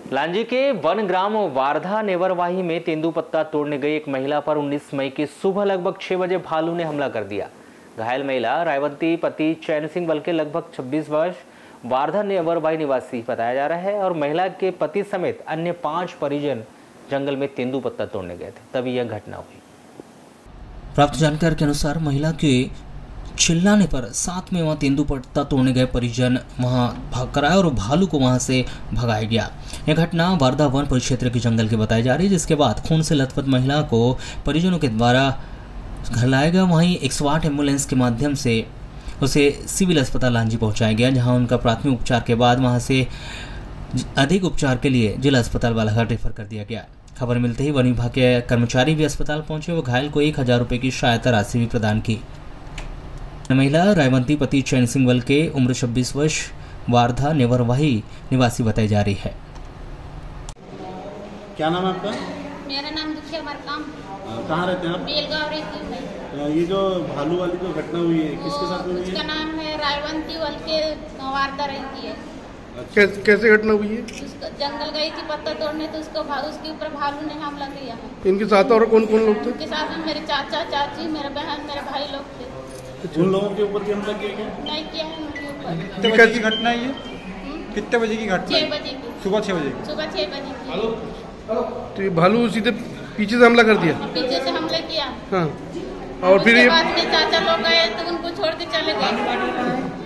लांजी के one gram Wardha नेवरवाही में तेंदुपत्ता तोड़ने गई एक महिला पर 19 मई की सुबह लगभग 6 बजे भालू ने हमला कर दिया। घायल महिला रायवंती पति चैन सिंह बल के लगभग 26 वर्ष वारधा नेवरवाही निवासी बताया जा रहा है और महिला के पति समेत अन्य 5 परिजन जंगल में तेंदुपत्ता तोड़ने गए थे, तभी यह घटना हुई। प्राप्त जानकारी के अनुसार महिला के चिल्लाने पर साथ में वहां तेंदुपत्ता तोड़ने गए परिजन वहां भाग कर आए और भालू को वहां से भगाया गया। यह घटना वारधा वन परिक्षेत्र के जंगल की बताई जा रही है, जिसके बाद खून से लथपथ महिला को परिजनों के द्वारा घर लाया गया। वहीं 108 एम्बुलेंस के माध्यम से उसे सिविल अस्पताल लांजी पहुंचाया गया, जहां उनका प्राथमिक उपचार के बाद वहां से अधिक उपचार के लिए जिला अस्पताल बालाघाट रेफर कर दिया गया। खबर मिलते ही वन विभाग के कर्मचारी भी अस्पताल पहुंचे और घायल को 1000 रुपये की सहायता राशि भी प्रदान की। महिला रायवंती पति चैन सिंह बल के उम्र 26 वर्ष वारधा नेवरवाही निवासी बताई जा रही है। क्या नाम है आपका? मेरा नाम दुखिया मरकाम। कहाँ रहते हैं आप? बेलगांव रहती हूँ मैं। ये जो भालू वाली जो घटना हुई है किसके साथ हुई है? उसका नाम है रायवंती वल के वारदा रहती है। कैसे घटना हुई है? उसको जंगल गई थी पत्ता तोड़ने, तो उसके ऊपर भालू ने हमला किया है। इनके साथ और कौन कौन लोग थे? उनके साथ में मेरे चाचा चाची, मेरे बहन, मेरे भाई लोग थे। उन लोगों के ऊपर भी हमला किया गया? नहीं किया है उनके ऊपर। कितने बजे की घटना है ये? कितने बजे की घटना? 6 बजे की। सुबह 6 बजे? सुबह 6 बजे की। तो ये भालू सीधे पीछे से हमला कर दिया? पीछे से हमला किया। हाँ, और फिर उसके बाद में चाचा लोग गए तो उनको छोड़ के चले गए।